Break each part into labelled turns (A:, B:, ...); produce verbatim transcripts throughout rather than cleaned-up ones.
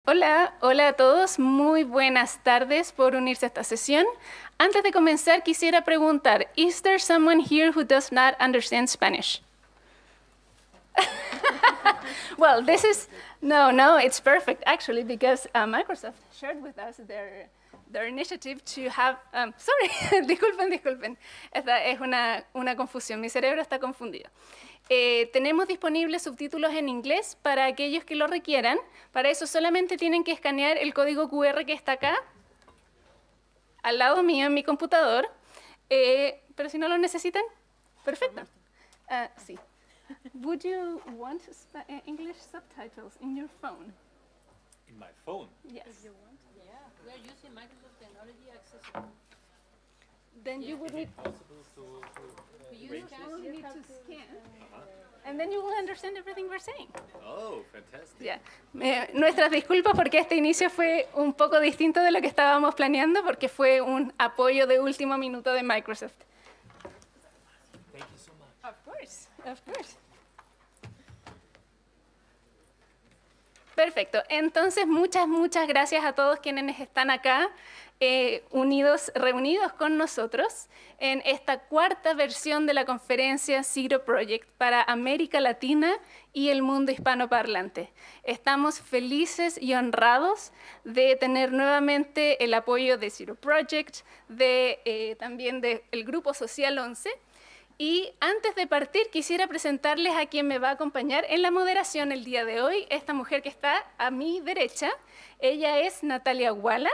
A: Hola, hola a todos, muy buenas tardes por unirse a esta sesión. Antes de comenzar, quisiera preguntar, ¿is there someone here who does not understand Spanish? Well, this is, no, no, it's perfect, actually, because uh, Microsoft shared with us their, their initiative to have, um, sorry, disculpen, disculpen, esta es una, una confusión, mi cerebro está confundido. Eh, tenemos disponibles subtítulos en inglés para aquellos que lo requieran. Para eso solamente tienen que escanear el código Q R que está acá, al lado mío en mi computador. Eh, pero si no lo necesitan, perfecto. Uh, sí. Would you want uh, English subtitles in your phone?
B: In my phone?
A: Yes.
C: If you want. Yeah, we are using Microsoft Technology Accessible.
A: Then you would
B: Is
A: need,
B: it possible to, to
C: You
B: raise
C: can-
B: this?
A: you need
C: have
A: to
C: to,
A: scan,
B: Uh-huh.
A: and then you will understand everything we're saying.
B: Oh, fantastic.
A: Ya. Eh, nuestras disculpas porque este inicio fue un poco distinto de lo que estábamos planeando porque fue un apoyo de último minuto de Microsoft.
B: Thank you so much.
A: Of course, of course. Perfecto. Entonces, muchas, muchas gracias a todos quienes están acá, eh, unidos, reunidos con nosotros en esta cuarta versión de la conferencia Zero Project para América Latina y el mundo hispanoparlante. Estamos felices y honrados de tener nuevamente el apoyo de Zero Project, de, eh, también del Grupo Social once. Y antes de partir, quisiera presentarles a quien me va a acompañar en la moderación el día de hoy, esta mujer que está a mi derecha. Ella es Natalia Guala,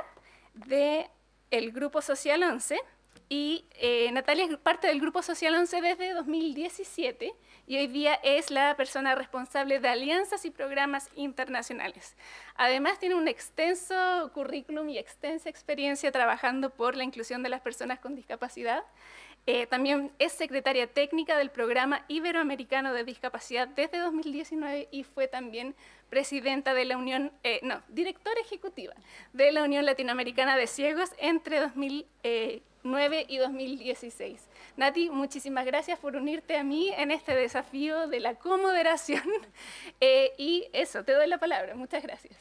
A: del Grupo Social once, y eh, Natalia es parte del Grupo Social once desde dos mil diecisiete, y hoy día es la persona responsable de alianzas y programas internacionales. Además, tiene un extenso currículum y extensa experiencia trabajando por la inclusión de las personas con discapacidad. Eh, también es secretaria técnica del Programa Iberoamericano de Discapacidad desde dos mil diecinueve y fue también presidenta de la Unión, eh, no, directora ejecutiva de la Unión Latinoamericana de Ciegos entre dos mil nueve y dos mil dieciséis. Nati, muchísimas gracias por unirte a mí en este desafío de la comoderación. Eh, y eso, te doy la palabra. Muchas gracias.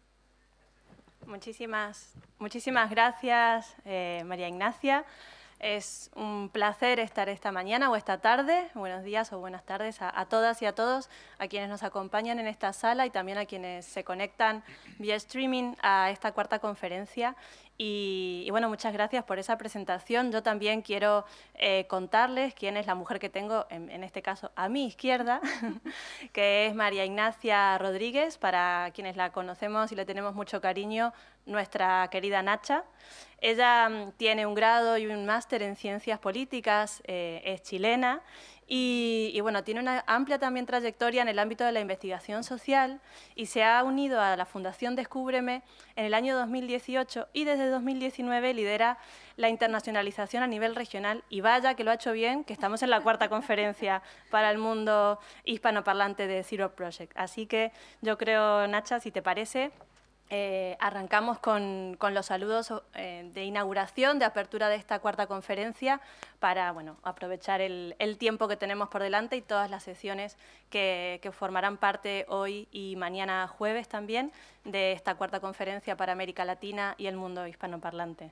D: Muchísimas, muchísimas gracias, eh, María Ignacia. Es un placer estar esta mañana o esta tarde, buenos días o buenas tardes a, a todas y a todos, a quienes nos acompañan en esta sala y también a quienes se conectan vía streaming a esta cuarta conferencia. Y, y bueno, muchas gracias por esa presentación. Yo también quiero eh, contarles quién es la mujer que tengo, en, en este caso a mi izquierda, que es María Ignacia Rodríguez, para quienes la conocemos y le tenemos mucho cariño, nuestra querida Nacha. Ella um, tiene un grado y un máster en Ciencias Políticas, eh, es chilena y, y bueno, tiene una amplia también trayectoria en el ámbito de la investigación social y se ha unido a la Fundación Descúbreme en el año dos mil dieciocho y desde dos mil diecinueve lidera la internacionalización a nivel regional y vaya que lo ha hecho bien, que estamos en la cuarta conferencia para el mundo hispanoparlante de Zero Project. Así que yo creo, Nacha, si te parece, Eh, arrancamos con, con los saludos eh, de inauguración, de apertura de esta cuarta conferencia para bueno, aprovechar el, el tiempo que tenemos por delante y todas las sesiones que, que formarán parte hoy y mañana jueves también de esta cuarta conferencia para América Latina y el mundo hispanoparlante.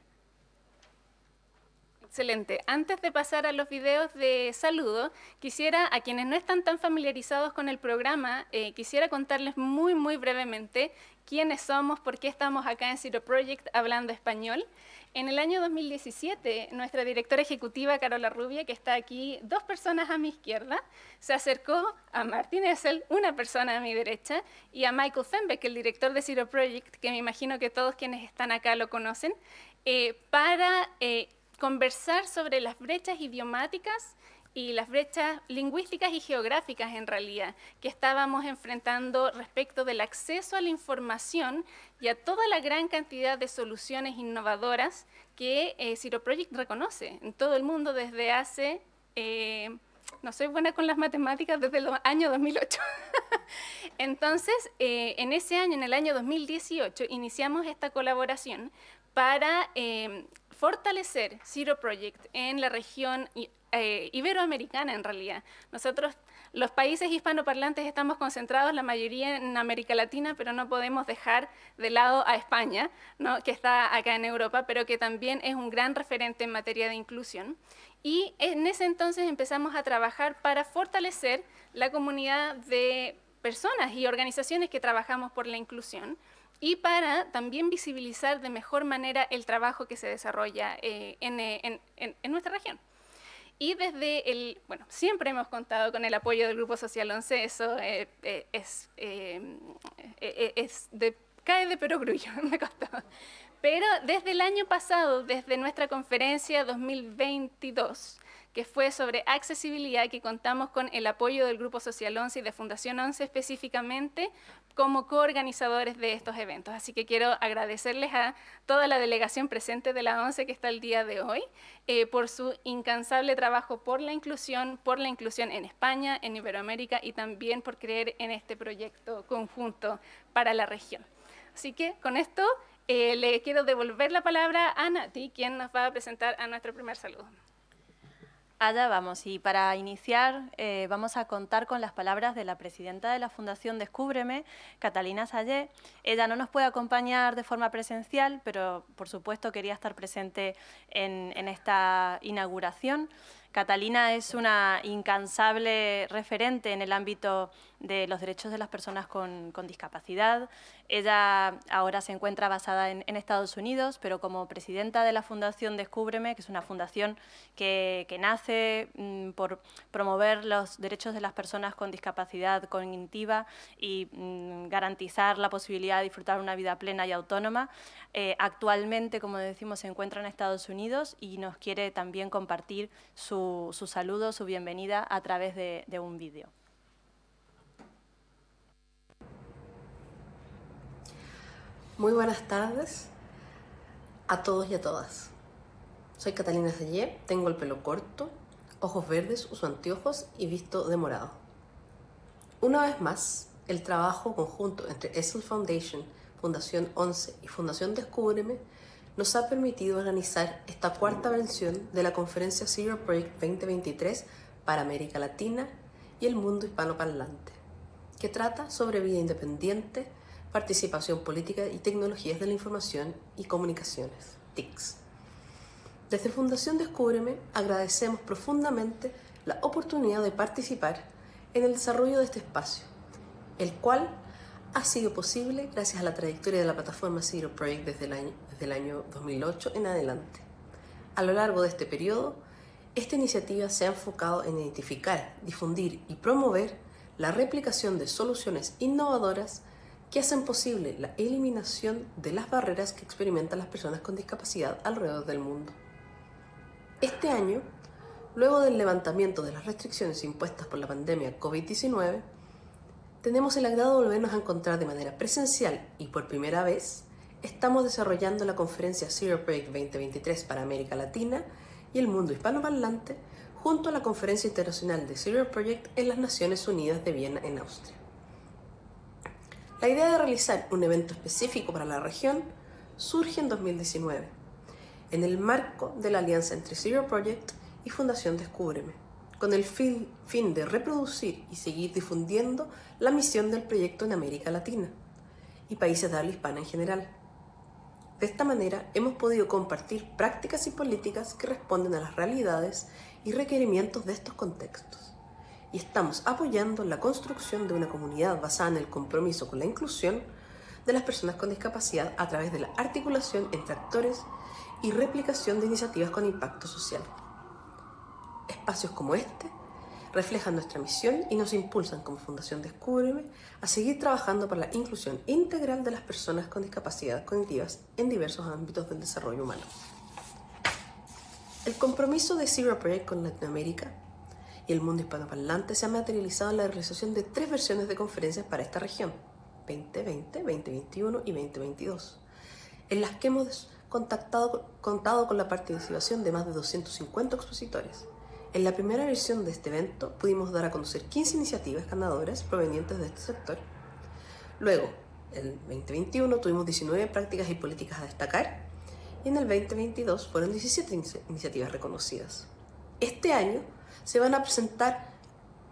A: Excelente. Antes de pasar a los videos de saludo, quisiera, a quienes no están tan familiarizados con el programa, eh, quisiera contarles muy, muy brevemente quiénes somos, por qué estamos acá en Zero Project hablando español. En el año dos mil diecisiete, nuestra directora ejecutiva, Carola Rubia, que está aquí, dos personas a mi izquierda, se acercó a Martin Essel, una persona a mi derecha, y a Michael Fenbeck, el director de Zero Project, que me imagino que todos quienes están acá lo conocen, eh, para eh, conversar sobre las brechas idiomáticas y las brechas lingüísticas y geográficas, en realidad, que estábamos enfrentando respecto del acceso a la información y a toda la gran cantidad de soluciones innovadoras que eh, Zero Project reconoce en todo el mundo desde hace, eh, no soy buena con las matemáticas, desde el año dos mil ocho. Entonces, eh, en ese año, en el año dos mil dieciocho, iniciamos esta colaboración para eh, fortalecer Zero Project en la región eh, iberoamericana, en realidad. Nosotros los países hispanoparlantes estamos concentrados, la mayoría en América Latina, pero no podemos dejar de lado a España, ¿no? Que está acá en Europa, pero que también es un gran referente en materia de inclusión. Y en ese entonces empezamos a trabajar para fortalecer la comunidad de personas y organizaciones que trabajamos por la inclusión, y para también visibilizar de mejor manera el trabajo que se desarrolla eh, en, en, en, en nuestra región. Y desde el, bueno, siempre hemos contado con el apoyo del Grupo Social once, eso eh, eh, es, eh, eh, es de, cae de perogrullo, me costó. Pero desde el año pasado, desde nuestra conferencia dos mil veintidós, que fue sobre accesibilidad, que contamos con el apoyo del Grupo Social once y de Fundación once específicamente como coorganizadores de estos eventos. Así que quiero agradecerles a toda la delegación presente de la once que está el día de hoy eh, por su incansable trabajo por la inclusión, por la inclusión en España, en Iberoamérica y también por creer en este proyecto conjunto para la región. Así que con esto eh, le quiero devolver la palabra a Nati, quien nos va a presentar a nuestro primer saludo.
D: Allá vamos, y para iniciar eh, vamos a contar con las palabras de la presidenta de la Fundación Descúbreme, Catalina Sayé. Ella no nos puede acompañar de forma presencial, pero por supuesto quería estar presente en, en esta inauguración. Catalina es una incansable referente en el ámbito de los derechos de las personas con, con discapacidad. Ella ahora se encuentra basada en, en Estados Unidos, pero como presidenta de la Fundación Descúbreme, que es una fundación que, que nace mmm, por promover los derechos de las personas con discapacidad cognitiva y mmm, garantizar la posibilidad de disfrutar una vida plena y autónoma, eh, actualmente, como decimos, se encuentra en Estados Unidos y nos quiere también compartir su, su saludo, su bienvenida a través de, de un vídeo.
E: Muy buenas tardes a todos y a todas. Soy Catalina Sayé, tengo el pelo corto, ojos verdes, uso anteojos y visto de morado. Una vez más, el trabajo conjunto entre ESSEL Foundation, Fundación once y Fundación Descúbreme nos ha permitido organizar esta cuarta versión de la conferencia Zero Project veinte veintitrés para América Latina y el mundo hispanoparlante, que trata sobre vida independiente, participación política y tecnologías de la información y comunicaciones, T I Cs. Desde Fundación Descúbreme agradecemos profundamente la oportunidad de participar en el desarrollo de este espacio, el cual ha sido posible gracias a la trayectoria de la plataforma Zero Project desde el año, desde el año dos mil ocho en adelante. A lo largo de este periodo, esta iniciativa se ha enfocado en identificar, difundir y promover la replicación de soluciones innovadoras que hacen posible la eliminación de las barreras que experimentan las personas con discapacidad alrededor del mundo. Este año, luego del levantamiento de las restricciones impuestas por la pandemia COVID diecinueve, tenemos el agrado de volvernos a encontrar de manera presencial y por primera vez estamos desarrollando la conferencia Zero Project veinte veintitrés para América Latina y el mundo hispanoparlante junto a la Conferencia Internacional de Zero Project en las Naciones Unidas de Viena, en Austria. La idea de realizar un evento específico para la región surge en dos mil diecinueve, en el marco de la alianza entre Zero Project y Fundación Descúbreme, con el fin, fin de reproducir y seguir difundiendo la misión del proyecto en América Latina y países de habla hispana en general. De esta manera hemos podido compartir prácticas y políticas que responden a las realidades y requerimientos de estos contextos. Y estamos apoyando la construcción de una comunidad basada en el compromiso con la inclusión de las personas con discapacidad a través de la articulación entre actores y replicación de iniciativas con impacto social. Espacios como este reflejan nuestra misión y nos impulsan como Fundación Descúbreme a seguir trabajando por la inclusión integral de las personas con discapacidad cognitivas en diversos ámbitos del desarrollo humano. El compromiso de Zero Project con Latinoamérica y el mundo hispanoparlante se ha materializado en la realización de tres versiones de conferencias para esta región, veinte veinte, veinte veintiuno y veinte veintidós, en las que hemos contactado, contado con la participación de más de doscientos cincuenta expositores. En la primera versión de este evento pudimos dar a conocer quince iniciativas ganadoras provenientes de este sector. Luego, en el veinte veintiuno tuvimos diecinueve prácticas y políticas a destacar y en el veinte veintidós fueron diecisiete in- iniciativas reconocidas. Este año se van a presentar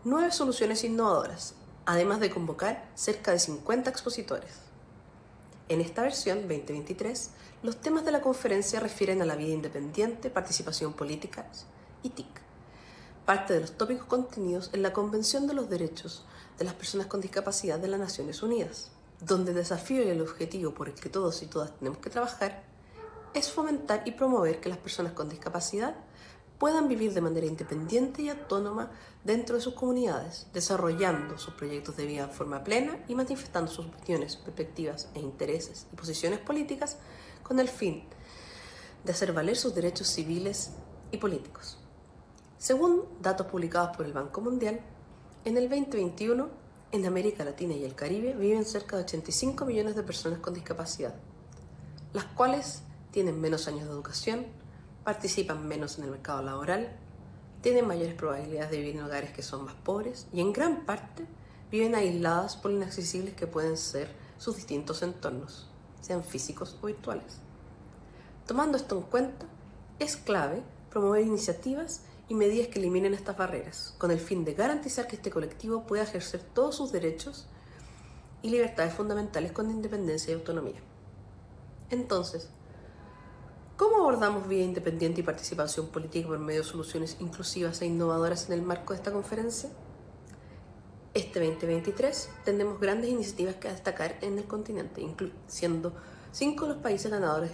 E: nueve soluciones innovadoras, además de convocar cerca de cincuenta expositores. En esta versión veinte veintitrés, los temas de la conferencia refieren a la vida independiente, participación política y T I C. Parte de los tópicos contenidos en la Convención de los Derechos de las Personas con Discapacidad de las Naciones Unidas, donde el desafío y el objetivo por el que todos y todas tenemos que trabajar es fomentar y promover que las personas con discapacidad puedan vivir de manera independiente y autónoma dentro de sus comunidades, desarrollando sus proyectos de vida en forma plena y manifestando sus opiniones, perspectivas e intereses y posiciones políticas con el fin de hacer valer sus derechos civiles y políticos. Según datos publicados por el Banco Mundial, en el veinte veintiuno, en América Latina y el Caribe viven cerca de ochenta y cinco millones de personas con discapacidad, las cuales tienen menos años de educación, participan menos en el mercado laboral, tienen mayores probabilidades de vivir en hogares que son más pobres y en gran parte viven aisladas por lo inaccesibles que pueden ser sus distintos entornos, sean físicos o virtuales. Tomando esto en cuenta, es clave promover iniciativas y medidas que eliminen estas barreras, con el fin de garantizar que este colectivo pueda ejercer todos sus derechos y libertades fundamentales con independencia y autonomía. Entonces, ¿cómo abordamos vida independiente y participación política por medio de soluciones inclusivas e innovadoras en el marco de esta conferencia? Este veinte veintitrés tendremos grandes iniciativas que destacar en el continente, siendo cinco los países ganadores: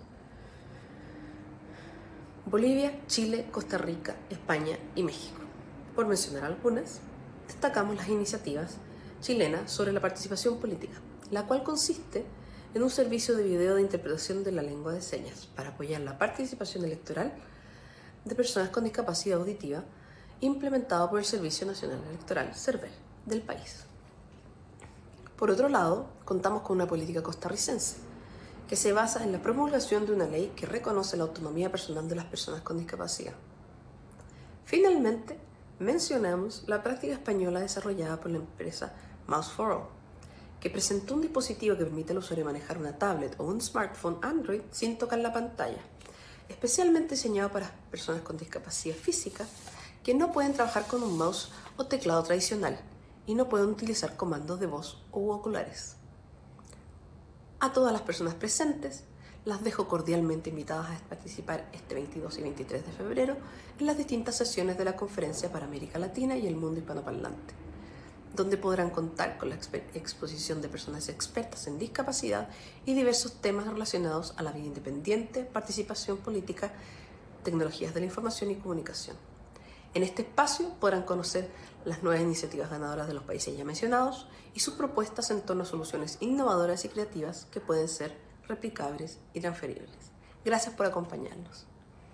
E: Bolivia, Chile, Costa Rica, España y México. Por mencionar algunas, destacamos las iniciativas chilenas sobre la participación política, la cual consiste en un servicio de video de interpretación de la lengua de señas para apoyar la participación electoral de personas con discapacidad auditiva, implementado por el Servicio Nacional Electoral, SERVEL, del país. Por otro lado, contamos con una política costarricense, que se basa en la promulgación de una ley que reconoce la autonomía personal de las personas con discapacidad. Finalmente, mencionamos la práctica española desarrollada por la empresa Mouse for All, que presentó un dispositivo que permite al usuario manejar una tablet o un smartphone Android sin tocar la pantalla, especialmente diseñado para personas con discapacidad física que no pueden trabajar con un mouse o teclado tradicional y no pueden utilizar comandos de voz u oculares. A todas las personas presentes, las dejo cordialmente invitadas a participar este veintidós y veintitrés de febrero en las distintas sesiones de la Conferencia para América Latina y el Mundo Hispanoparlante, donde podrán contar con la exposición de personas expertas en discapacidad y diversos temas relacionados a la vida independiente, participación política, tecnologías de la información y comunicación. En este espacio podrán conocer las nuevas iniciativas ganadoras de los países ya mencionados y sus propuestas en torno a soluciones innovadoras y creativas que pueden ser replicables y transferibles. Gracias por acompañarnos.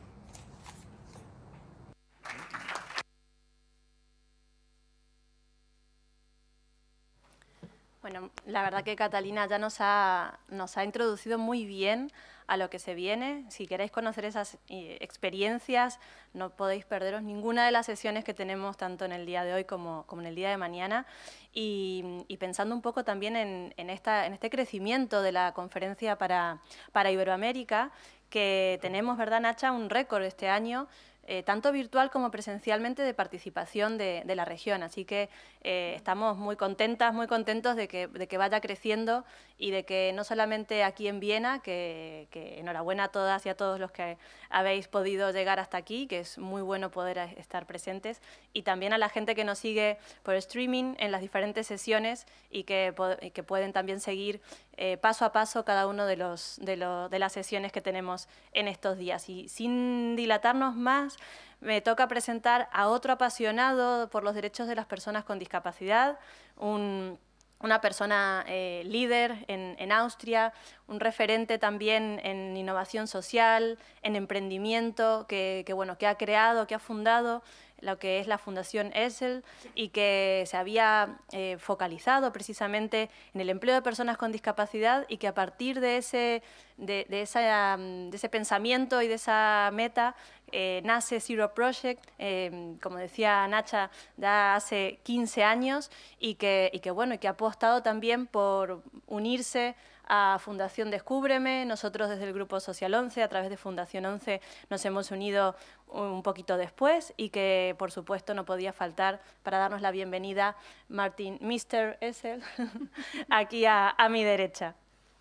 D: Bueno, la verdad que Catalina ya nos ha, nos ha introducido muy bien a lo que se viene. Si queréis conocer esas eh, experiencias, no podéis perderos ninguna de las sesiones que tenemos tanto en el día de hoy como, como en el día de mañana. Y, y pensando un poco también en, en, esta, en este crecimiento de la conferencia para, para Iberoamérica, que tenemos, ¿verdad, Nacha?, un récord este año, Eh, tanto virtual como presencialmente, de participación de, de la región. Así que eh, estamos muy contentas, muy contentos de que, de que vaya creciendo y de que no solamente aquí en Viena, que, que enhorabuena a todas y a todos los que habéis podido llegar hasta aquí, que es muy bueno poder estar presentes, y también a la gente que nos sigue por streaming en las diferentes sesiones y que, y que pueden también seguir eh, paso a paso cada uno de, los, de, lo, de las sesiones que tenemos en estos días. Y sin dilatarnos más, me toca presentar a otro apasionado por los derechos de las personas con discapacidad, un, una persona eh, líder en, en Austria, un referente también en innovación social, en emprendimiento, que, que, bueno, que ha creado, que ha fundado lo que es la Fundación ESSEL y que se había eh, focalizado precisamente en el empleo de personas con discapacidad, y que a partir de ese, de, de esa, de ese pensamiento y de esa meta eh, nace Zero Project, eh, como decía Nacha, ya hace quince años, y que, y que, bueno, y que ha apostado también por unirse a Fundación Descúbreme. Nosotros desde el Grupo Social once, a través de Fundación once, nos hemos unido un poquito después y que, por supuesto, no podía faltar para darnos la bienvenida Martin, mister Essel, aquí a, a mi derecha.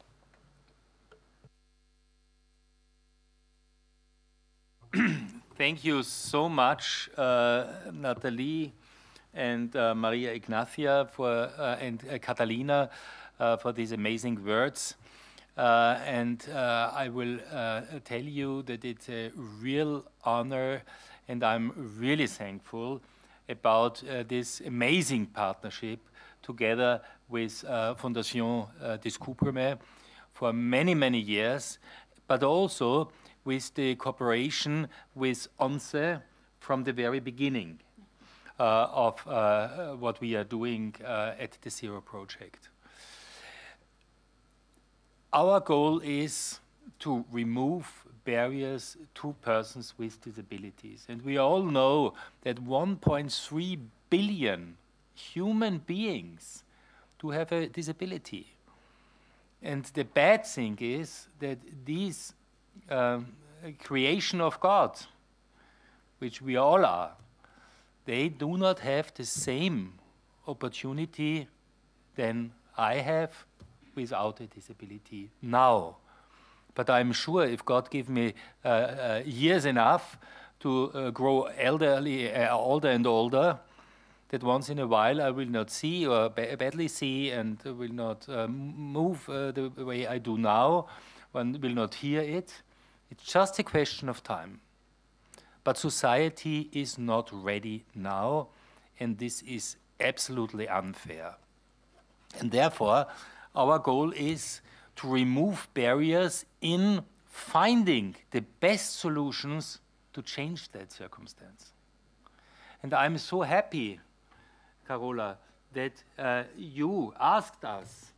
B: Thank you so much, uh, Nathalie and uh, Maria Ignacia for, uh, and uh, Catalina uh, for these amazing words. Uh, and uh, I will uh, tell you that it's a real honor, and I'm really thankful about uh, this amazing partnership together with uh, Fondation uh, Descúbreme for many, many years, but also with the cooperation with ONCE from the very beginning uh, of uh, what we are doing uh, at the Zero Project. Our goal is to remove barriers to persons with disabilities. And we all know that one point three billion human beings do have a disability. And the bad thing is that these um, creation of God, which we all are, they do not have the same opportunity than I have without a disability now. But I'm sure if God give me uh, uh, years enough to uh, grow elderly, uh, older and older, that once in a while I will not see or ba badly see and will not uh, move uh, the way I do now, one will not hear it. It's just a question of time. But society is not ready now, and this is absolutely unfair. And therefore, our goal is to remove barriers in finding the best solutions to change that circumstance. And I'm so happy, Carola, that uh, you asked us,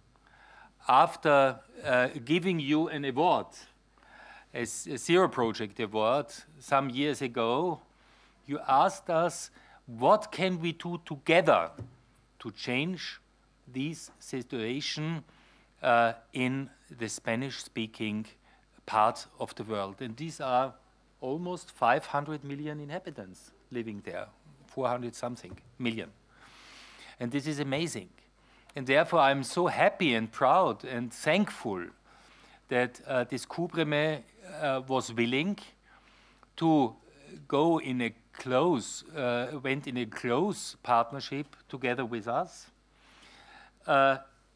B: after uh, giving you an award, a, a Zero Project award some years ago, you asked us, what can we do together to change this situation uh, in the Spanish-speaking part of the world? And these are almost five hundred million inhabitants living there, four hundred something million. And this is amazing. And therefore, I'm so happy and proud and thankful that uh, Descúbreme uh, was willing to go in a close, uh, went in a close partnership together with us, uh,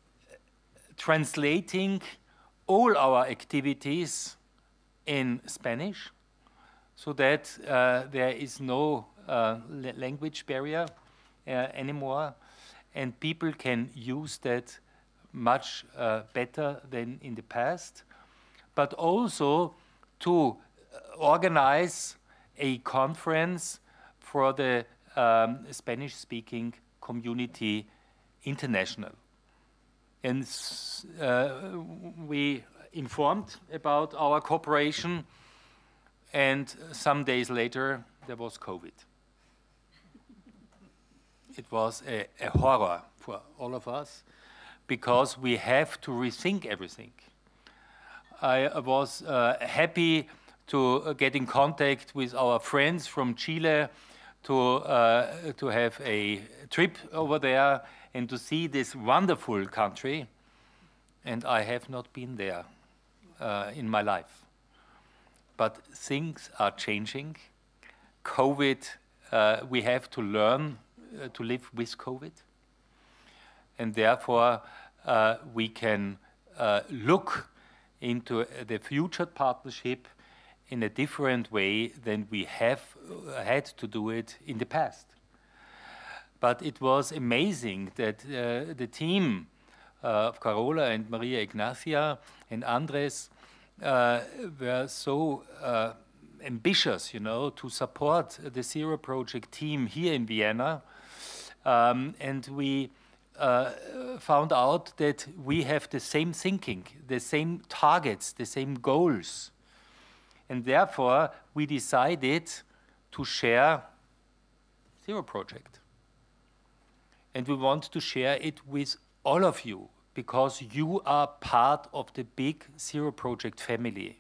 B: translating all our activities in Spanish, so that uh, there is no uh, language barrier uh, anymore, and people can use that much uh, better than in the past, but also to organize a conference for the um, Spanish-speaking community international. And uh, we informed about our cooperation, and some days later there was COVID. It was a, a horror for all of us, because we have to rethink everything. I was uh, happy to uh, get in contact with our friends from Chile, to, uh, to have a trip over there and to see this wonderful country. And I have not been there uh, in my life. But things are changing. COVID, uh, we have to learn uh, to live with COVID. And therefore, uh, we can uh, look into the future partnership in a different way than we have uh, had to do it in the past. But it was amazing that uh, the team uh, of Carola and Maria Ignacia and Andres uh, were so uh, ambitious, you know, to support the Zero Project team here in Vienna. Um, and we uh, found out that we have the same thinking, the same targets, the same goals. And therefore, we decided to share Zero Project. And we want to share it with all of you, because you are part of the big Zero Project family.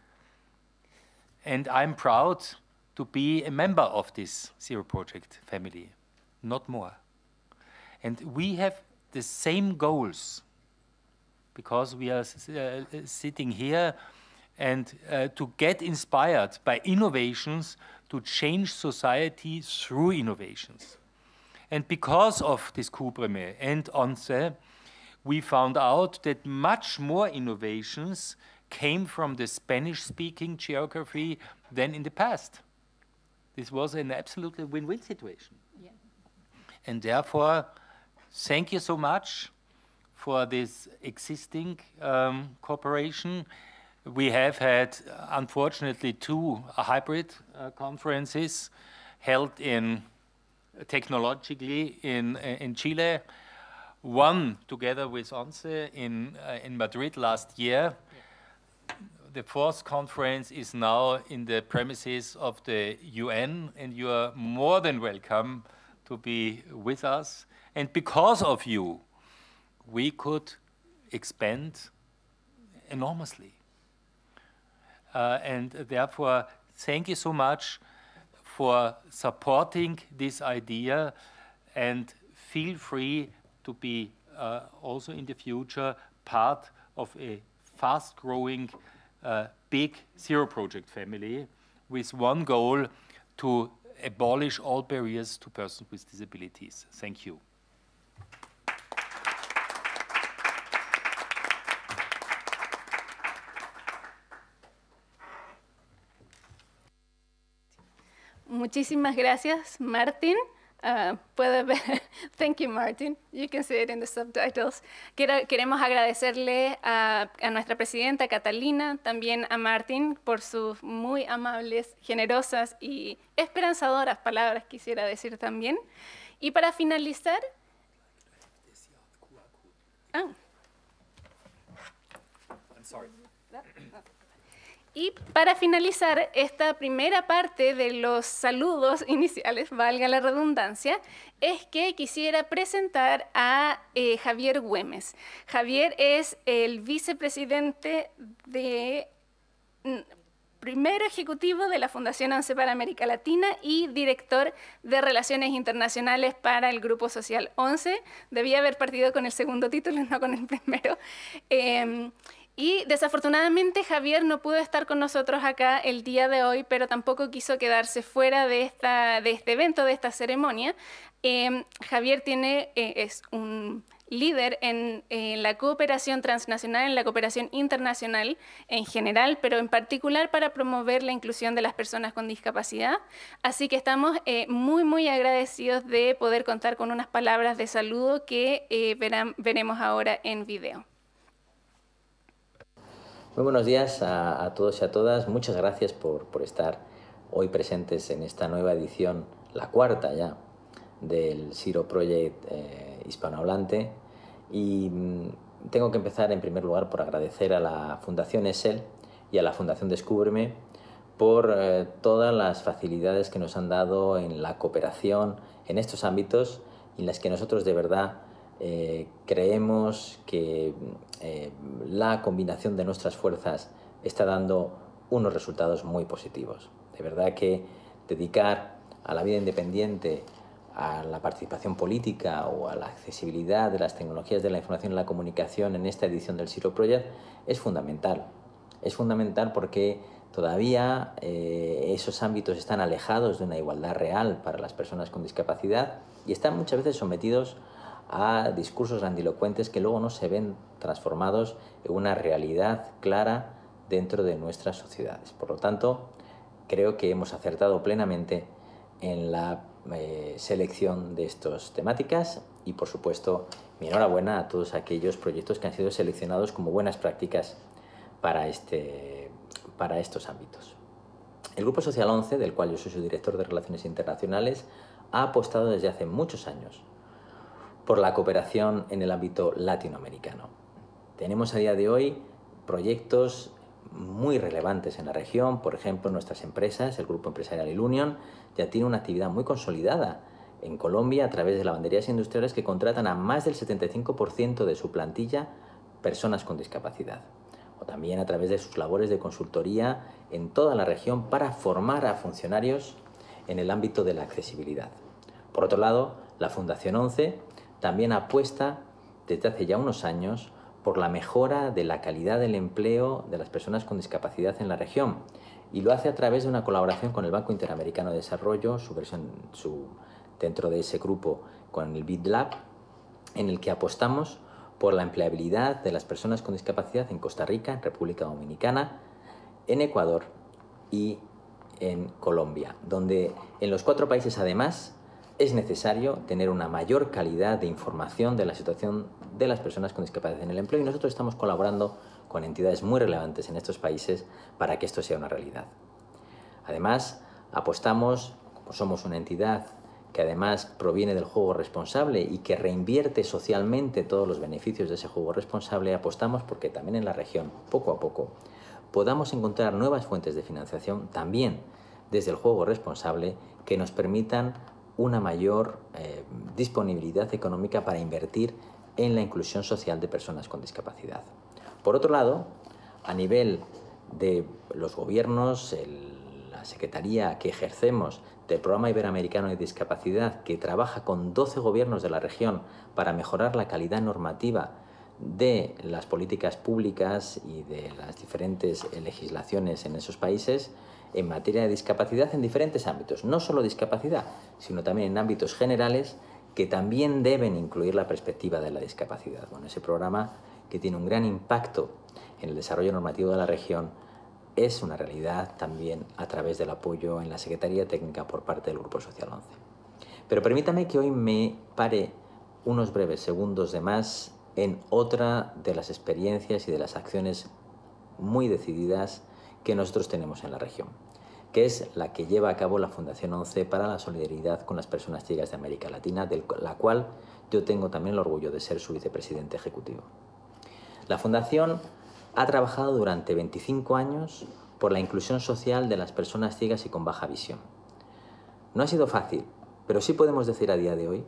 B: And I'm proud to be a member of this Zero Project family, not more. And we have the same goals, because we are uh, sitting here, and uh, to get inspired by innovations to change society through innovations. And because of this Cubreme and ONCE, we found out that much more innovations came from the Spanish-speaking geography than in the past. This was an absolutely win-win situation. Yeah. And therefore, thank you so much for this existing um, cooperation. We have had, unfortunately, two uh, hybrid uh, conferences held in technologically in, in Chile, one together with ONCE in, uh, in Madrid last year. Yeah. The fourth conference is now in the premises of the U N, and you are more than welcome to be with us. And because of you, we could expand enormously. Uh, and therefore, thank you so much for supporting this idea, and feel free to be uh, also in the future part of a fast-growing, uh, big Zero Project family with one goal: to abolish all barriers to persons with disabilities. Thank you.
A: Muchísimas gracias, Martin. Uh, puede ver. Thank you, Martin. You can see it in the subtitles. Quiero, queremos agradecerle a, a nuestra presidenta Catalina, también a Martin, por sus muy amables, generosas y esperanzadoras palabras, quisiera decir también. Y para finalizar... Ah. I'm sorry. Y para finalizar esta primera parte de los saludos iniciales, valga la redundancia, es que quisiera presentar a eh, Javier Güemes. Javier es el vicepresidente de... primero ejecutivo de la Fundación ONCE para América Latina y director de Relaciones Internacionales para el Grupo Social ONCE. Debía haber partido con el segundo título, no con el primero. Eh, Y desafortunadamente Javier no pudo estar con nosotros acá el día de hoy, pero tampoco quiso quedarse fuera de, esta, de este evento, de esta ceremonia. Eh, Javier tiene, eh, es un líder en, en la cooperación transnacional, en la cooperación internacional en general, pero en particular para promover la inclusión de las personas con discapacidad. Así que estamos eh, muy, muy agradecidos de poder contar con unas palabras de saludo que eh, verán, veremos ahora en video.
F: Muy buenos días a, a todos y a todas. Muchas gracias por, por estar hoy presentes en esta nueva edición, la cuarta ya, del Zero Project eh, hispanohablante. Y mm, tengo que empezar en primer lugar por agradecer a la Fundación ESSEL y a la Fundación Descúbreme por eh, todas las facilidades que nos han dado en la cooperación en estos ámbitos, en las que nosotros de verdad Eh, creemos que eh, la combinación de nuestras fuerzas está dando unos resultados muy positivos. De verdad que dedicar a la vida independiente, a la participación política o a la accesibilidad de las tecnologías de la información y la comunicación en esta edición del Zero Project es fundamental. Es fundamental porque todavía eh, esos ámbitos están alejados de una igualdad real para las personas con discapacidad y están muchas veces sometidos a discursos grandilocuentes que luego no se ven transformados en una realidad clara dentro de nuestras sociedades. Por lo tanto, creo que hemos acertado plenamente en la eh, selección de estas temáticas y, por supuesto, mi enhorabuena a todos aquellos proyectos que han sido seleccionados como buenas prácticas para, este, para estos ámbitos. El Grupo Social ONCE, del cual yo soy su director de Relaciones Internacionales, ha apostado desde hace muchos años por la cooperación en el ámbito latinoamericano. Tenemos a día de hoy proyectos muy relevantes en la región. Por ejemplo, nuestras empresas, el Grupo Empresarial Ilunion, ya tiene una actividad muy consolidada en Colombia a través de lavanderías industriales que contratan a más del setenta y cinco por ciento de su plantilla personas con discapacidad. O también a través de sus labores de consultoría en toda la región para formar a funcionarios en el ámbito de la accesibilidad. Por otro lado, la Fundación ONCE también apuesta desde hace ya unos años por la mejora de la calidad del empleo de las personas con discapacidad en la región, y lo hace a través de una colaboración con el Banco Interamericano de Desarrollo, su versión, su, dentro de ese grupo con el BID-Lab, en el que apostamos por la empleabilidad de las personas con discapacidad en Costa Rica, en República Dominicana, en Ecuador y en Colombia, donde en los cuatro países además es necesario tener una mayor calidad de información de la situación de las personas con discapacidad en el empleo, y nosotros estamos colaborando con entidades muy relevantes en estos países para que esto sea una realidad. Además, apostamos, como somos una entidad que además proviene del juego responsable y que reinvierte socialmente todos los beneficios de ese juego responsable, apostamos porque también en la región, poco a poco, podamos encontrar nuevas fuentes de financiación también desde el juego responsable que nos permitan una mayor eh, disponibilidad económica para invertir en la inclusión social de personas con discapacidad. Por otro lado, a nivel de los gobiernos, el, la Secretaría que ejercemos del Programa Iberoamericano de Discapacidad, que trabaja con doce gobiernos de la región para mejorar la calidad normativa de las políticas públicas y de las diferentes legislaciones en esos países, en materia de discapacidad en diferentes ámbitos, no solo discapacidad, sino también en ámbitos generales que también deben incluir la perspectiva de la discapacidad. Bueno, ese programa, que tiene un gran impacto en el desarrollo normativo de la región, es una realidad también a través del apoyo en la Secretaría Técnica por parte del Grupo Social ONCE. Pero permítame que hoy me pare unos breves segundos de más en otra de las experiencias y de las acciones muy decididas que nosotros tenemos en la región, que es la que lleva a cabo la Fundación ONCE para la solidaridad con las personas ciegas de América Latina, de la cual yo tengo también el orgullo de ser su vicepresidente ejecutivo. La Fundación ha trabajado durante veinticinco años por la inclusión social de las personas ciegas y con baja visión. No ha sido fácil, pero sí podemos decir a día de hoy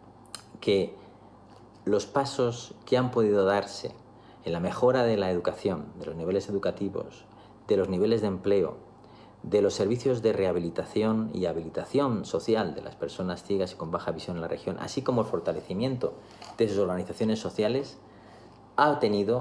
F: que los pasos que han podido darse en la mejora de la educación, de los niveles educativos, de los niveles de empleo, de los servicios de rehabilitación y habilitación social de las personas ciegas y con baja visión en la región, así como el fortalecimiento de sus organizaciones sociales, ha tenido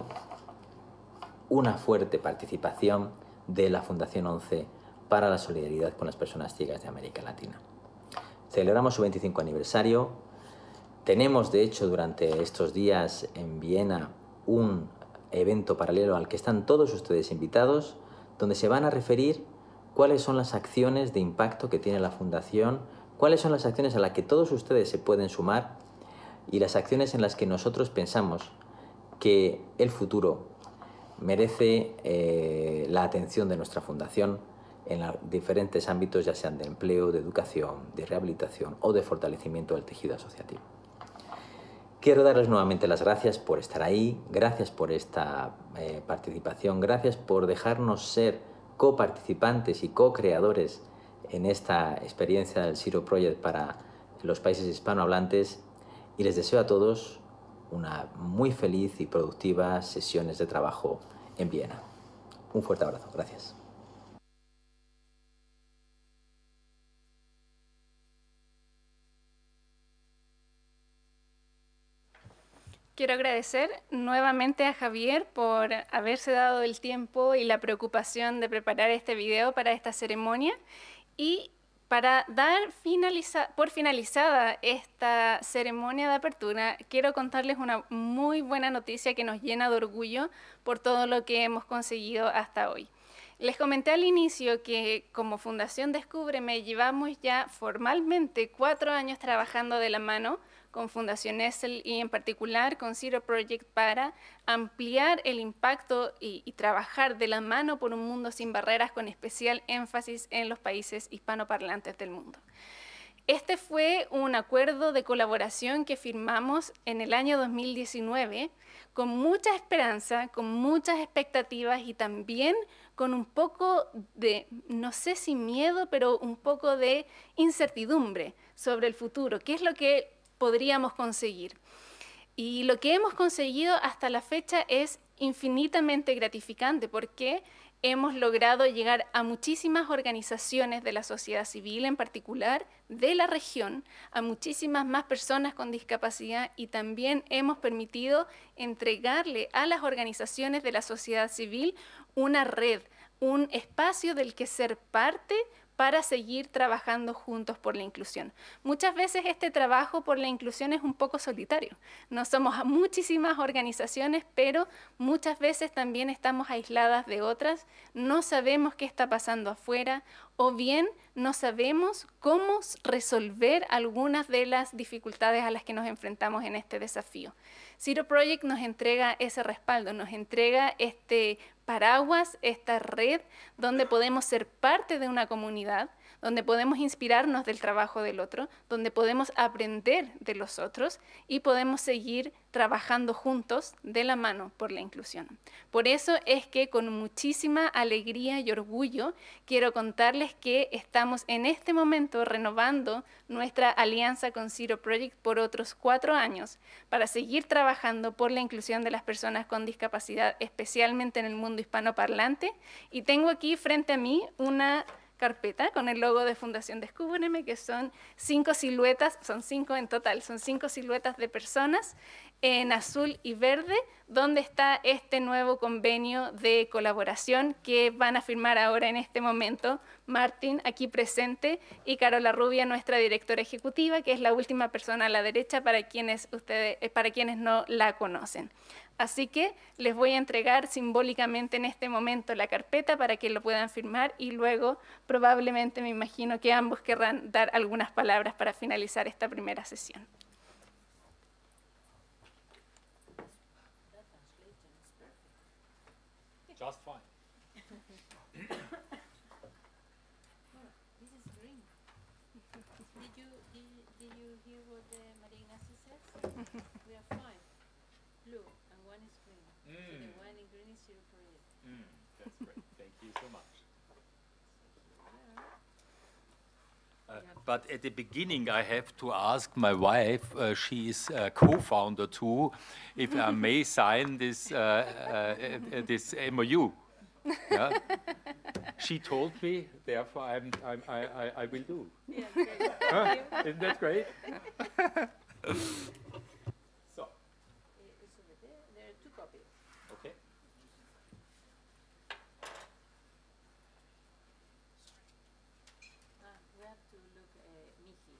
F: una fuerte participación de la Fundación ONCE para la solidaridad con las personas ciegas de América Latina. Celebramos su veinticinco aniversario. Tenemos, de hecho, durante estos días en Viena un evento paralelo al que están todos ustedes invitados, donde se van a referir cuáles son las acciones de impacto que tiene la Fundación, cuáles son las acciones a las que todos ustedes se pueden sumar y las acciones en las que nosotros pensamos que el futuro merece eh, la atención de nuestra Fundación en los diferentes ámbitos, ya sean de empleo, de educación, de rehabilitación o de fortalecimiento del tejido asociativo. Quiero darles nuevamente las gracias por estar ahí, gracias por esta eh, participación, gracias por dejarnos ser coparticipantes y co-creadores en esta experiencia del Zero Project para los países hispanohablantes, y les deseo a todos una muy feliz y productiva sesiones de trabajo en Viena. Un fuerte abrazo. Gracias.
A: Quiero agradecer nuevamente a Javier por haberse dado el tiempo y la preocupación de preparar este video para esta ceremonia, y para dar finaliza por finalizada esta ceremonia de apertura, quiero contarles una muy buena noticia que nos llena de orgullo por todo lo que hemos conseguido hasta hoy. Les comenté al inicio que como Fundación Descúbreme llevamos ya formalmente cuatro años trabajando de la mano con Fundación ESSEL y en particular con Zero Project para ampliar el impacto y, y trabajar de la mano por un mundo sin barreras, con especial énfasis en los países hispanoparlantes del mundo. Este fue un acuerdo de colaboración que firmamos en el año dos mil diecinueve con mucha esperanza, con muchas expectativas y también con un poco de, no sé si miedo, pero un poco de incertidumbre sobre el futuro. ¿Qué es lo que podríamos conseguir? Y lo que hemos conseguido hasta la fecha es infinitamente gratificante porque hemos logrado llegar a muchísimas organizaciones de la sociedad civil, en particular de la región, a muchísimas más personas con discapacidad y también hemos permitido entregarle a las organizaciones de la sociedad civil una red, un espacio del que ser parte para seguir trabajando juntos por la inclusión. Muchas veces este trabajo por la inclusión es un poco solitario. No somos muchísimas organizaciones, pero muchas veces también estamos aisladas de otras, no sabemos qué está pasando afuera, o bien no sabemos cómo resolver algunas de las dificultades a las que nos enfrentamos en este desafío. Zero Project nos entrega ese respaldo, nos entrega este paraguas, esta red donde podemos ser parte de una comunidad, donde podemos inspirarnos del trabajo del otro, donde podemos aprender de los otros y podemos seguir trabajando juntos de la mano por la inclusión. Por eso es que con muchísima alegría y orgullo quiero contarles que estamos en este momento renovando nuestra alianza con Zero Project por otros cuatro años para seguir trabajando por la inclusión de las personas con discapacidad, especialmente en el mundo hispanoparlante. Y tengo aquí frente a mí una carpeta con el logo de Fundación Descúbreme, que son cinco siluetas, son cinco en total, son cinco siluetas de personas en azul y verde, donde está este nuevo convenio de colaboración que van a firmar ahora en este momento Martín, aquí presente, y Carola Rubia, nuestra directora ejecutiva, que es la última persona a la derecha para quienes, ustedes, para quienes no la conocen. Así que les voy a entregar simbólicamente en este momento la carpeta para que lo puedan firmar y luego probablemente me imagino que ambos querrán dar algunas palabras para finalizar esta primera sesión.
B: Just fine.
C: This is green. Did you did, did you hear what uh, Maria Ignacia says? We are five, blue, and one is green. So the one in green is Zero Project.
B: Mm, that's great. Thank you so much. Uh, but at the beginning, I have to ask my wife, uh, she is a co-founder too, if I may sign this, uh, uh, uh, this M O U. Yeah? She told me, therefore I'm, I'm, I, I, I will do.
C: Yeah, great.
B: Huh? Isn't that great? So,
C: It's over there. There are two copies.
B: okay.
C: Ah, we have to look uh, Mickey.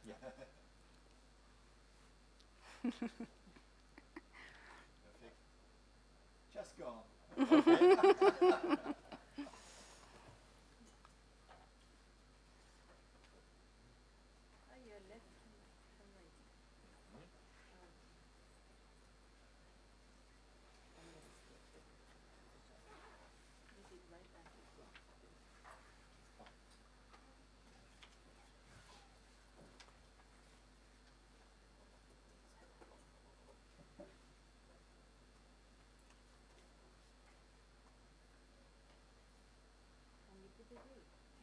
G: Just gone.
C: Ah, you're left and right. This is right and this one. And you put the date.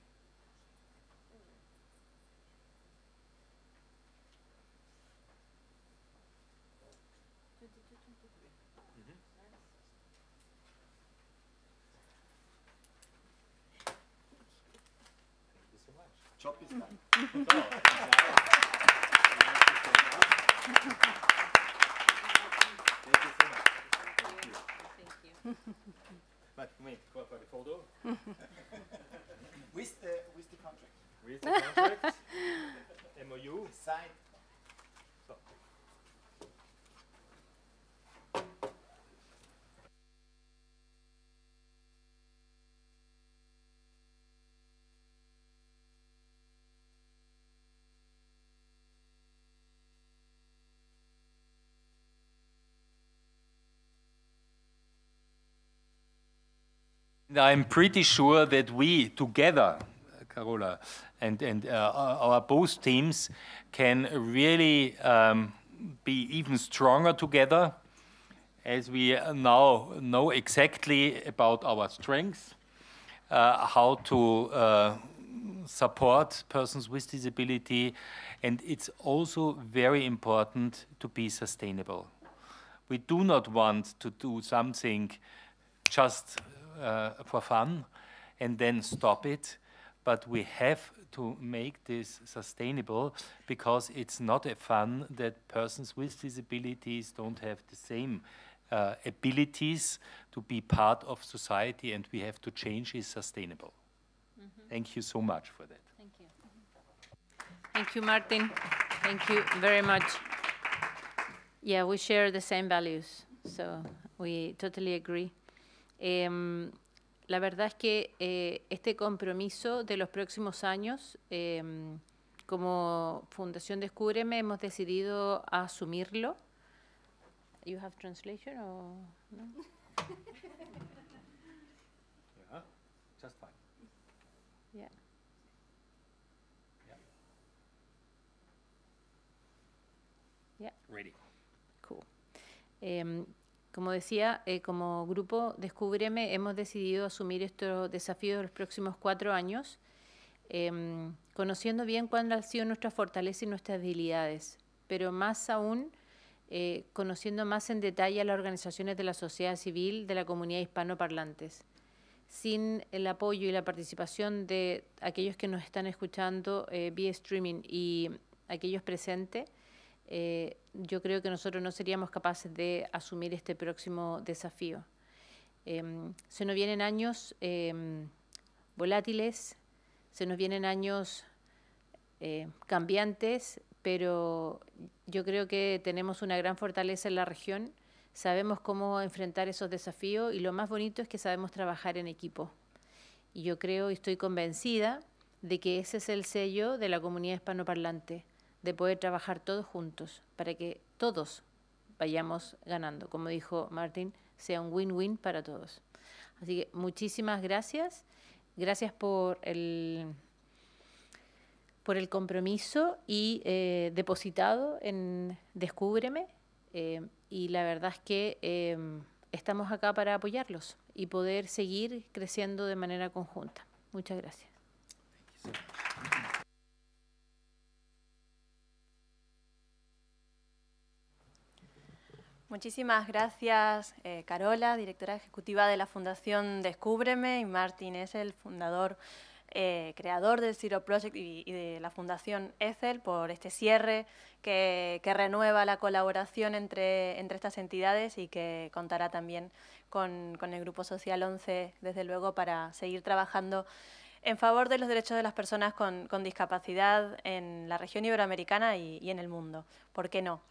C: Twenty-two, twenty-three. Nice.
B: Thank you so much.
G: Job is done.
B: Thank you so much.
C: Thank you.
B: But wait, for, for the photo,
G: With the with the contract.
B: with the contract, M O U.
G: Signed.
B: So. I'm pretty sure that we together, Carola, and, and uh, our both teams can really um, be even stronger together as we now know exactly about our strengths, uh, how to uh, support persons with disability, and it's also very important to be sustainable. We do not want to do something just uh, for fun and then stop it, but we have to make this sustainable, because it's not a fun that persons with disabilities don't have the same uh, abilities to be part of society, and we have to change is sustainable. Mm-hmm. Thank you so much for that.
C: Thank you. Thank you, Martin. Thank you very much. Yeah, we share the same values, so we totally agree. Um, la verdad es que eh, este compromiso de los próximos años, eh, como Fundación Descúbreme, hemos decidido asumirlo. You have translation or no?
B: Yeah, just fine.
C: Yeah.
B: Yeah. Ready.
C: Cool. Eh, como decía, eh, como grupo Descúbreme hemos decidido asumir estos desafíos de los próximos cuatro años, eh, conociendo bien cuáles han sido nuestras fortalezas y nuestras debilidades, pero más aún eh, conociendo más en detalle a las organizaciones de la sociedad civil, de la comunidad hispanoparlantes. Sin el apoyo y la participación de aquellos que nos están escuchando eh, vía streaming y aquellos presentes, Eh, yo creo que nosotros no seríamos capaces de asumir este próximo desafío. Eh, se nos vienen años eh, volátiles, se nos vienen años eh, cambiantes, pero yo creo que tenemos una gran fortaleza en la región, sabemos cómo enfrentar esos desafíos y lo más bonito es que sabemos trabajar en equipo. Y yo creo y estoy convencida de que ese es el sello de la comunidad hispanoparlante, de poder trabajar todos juntos para que todos vayamos ganando. Como dijo Martin, sea un win-win para todos. Así que muchísimas gracias. Gracias por el, por el compromiso y eh, depositado en Descúbreme. Eh, y la verdad es que eh, estamos acá para apoyarlos y poder seguir creciendo de manera conjunta. Muchas gracias.
D: Muchísimas gracias, eh, Carola, directora ejecutiva de la Fundación Descúbreme, y Martin es el fundador, eh, creador del Zero Project y, y de la Fundación ECEL, por este cierre que, que renueva la colaboración entre, entre estas entidades y que contará también con, con el Grupo Social once, desde luego, para seguir trabajando en favor de los derechos de las personas con, con discapacidad en la región iberoamericana y, y en el mundo. ¿Por qué no?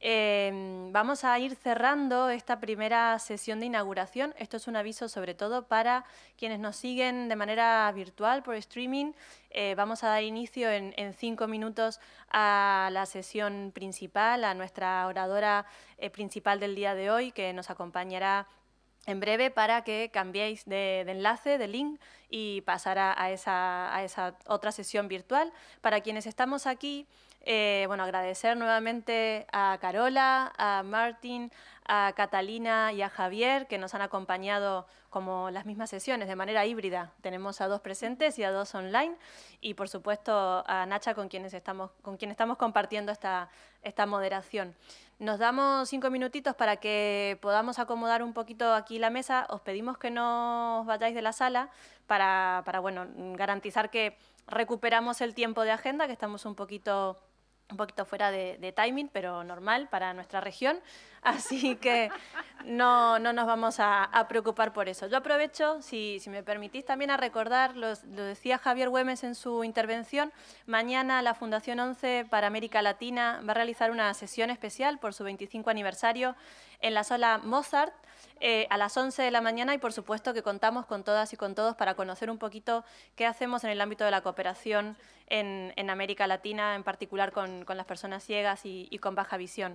D: Eh, vamos a ir cerrando esta primera sesión de inauguración. Esto es un aviso sobre todo para quienes nos siguen de manera virtual por streaming. Eh, vamos a dar inicio en, en cinco minutos a la sesión principal, a nuestra oradora eh, principal del día de hoy, que nos acompañará en breve para que cambiéis de, de enlace, de link, y pasar a, a, esa, a esa otra sesión virtual. Para quienes estamos aquí, eh, bueno, agradecer nuevamente a Carola, a Martin, a Catalina y a Javier, que nos han acompañado como las mismas sesiones de manera híbrida. Tenemos a dos presentes y a dos online, y por supuesto a Nacha, con quienes estamos, con quien estamos compartiendo esta, esta moderación. Nos damos cinco minutitos para que podamos acomodar un poquito aquí la mesa. Os pedimos que no os vayáis de la sala para, para bueno, garantizar que recuperamos el tiempo de agenda, que estamos un poquito, un poquito fuera de, de timing, pero normal para nuestra región. Así que no, no nos vamos a, a preocupar por eso. Yo aprovecho, si, si me permitís, también a recordar, los, lo decía Javier Güemes en su intervención, mañana la Fundación once para América Latina va a realizar una sesión especial por su veinticinco aniversario en la sala Mozart, eh, a las once de la mañana, y por supuesto que contamos con todas y con todos para conocer un poquito qué hacemos en el ámbito de la cooperación en, en América Latina, en particular con, con las personas ciegas y, y con baja visión.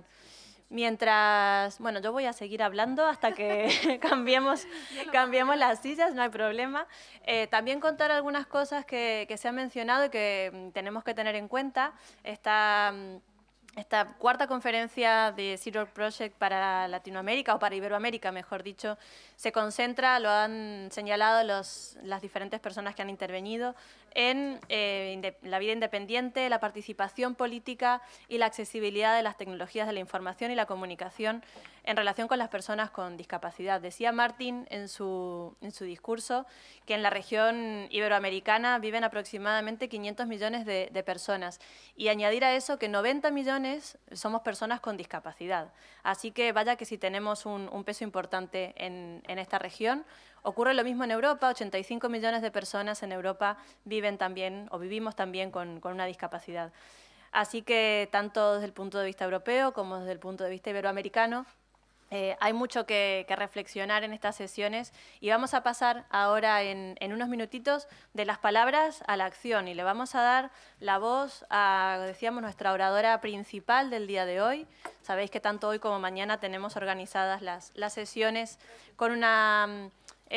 D: Mientras, bueno, yo voy a seguir hablando hasta que cambiemos, cambiemos las sillas, no hay problema. Eh, también contar algunas cosas que, que se han mencionado y que tenemos que tener en cuenta. Está Esta cuarta conferencia de Zero Project para Latinoamérica, o para Iberoamérica, mejor dicho, se concentra, lo han señalado los, las diferentes personas que han intervenido, en eh, la vida independiente, la participación política y la accesibilidad de las tecnologías de la información y la comunicación en relación con las personas con discapacidad. Decía Martín en su, en su discurso que en la región iberoamericana viven aproximadamente quinientos millones de, de personas, y añadir a eso que noventa millones somos personas con discapacidad. Así que vaya que si tenemos un, un peso importante en, en esta región. Ocurre lo mismo en Europa, ochenta y cinco millones de personas en Europa viven también, o vivimos también con, con una discapacidad. Así que tanto desde el punto de vista europeo como desde el punto de vista iberoamericano, Eh, hay mucho que, que reflexionar en estas sesiones, y vamos a pasar ahora en, en unos minutitos de las palabras a la acción, y le vamos a dar la voz a, decíamos, nuestra oradora principal del día de hoy. Sabéis que tanto hoy como mañana tenemos organizadas las, las sesiones con una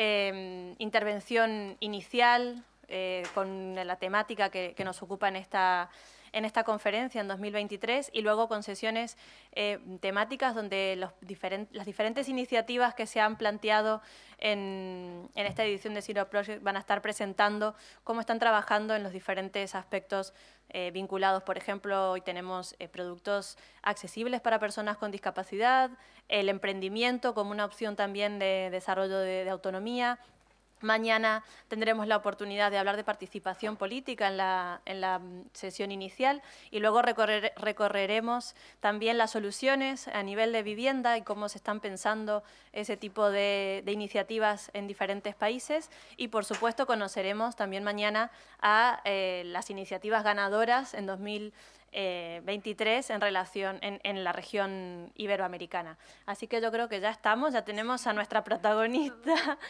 D: eh, intervención inicial, eh, con la temática que, que nos ocupa en esta en esta conferencia en dos mil veintitrés, y luego con sesiones eh, temáticas donde los diferent, las diferentes iniciativas que se han planteado en, en esta edición de Zero Project van a estar presentando cómo están trabajando en los diferentes aspectos eh, vinculados. Por ejemplo, hoy tenemos eh, productos accesibles para personas con discapacidad, el emprendimiento como una opción también de desarrollo de, de autonomía. Mañana tendremos la oportunidad de hablar de participación política en la, en la sesión inicial, y luego recorrer, recorreremos también las soluciones a nivel de vivienda y cómo se están pensando ese tipo de, de iniciativas en diferentes países, y por supuesto conoceremos también mañana a eh, las iniciativas ganadoras en dos mil veintitrés en relación en, en la región iberoamericana. Así que yo creo que ya estamos, ya tenemos a nuestra protagonista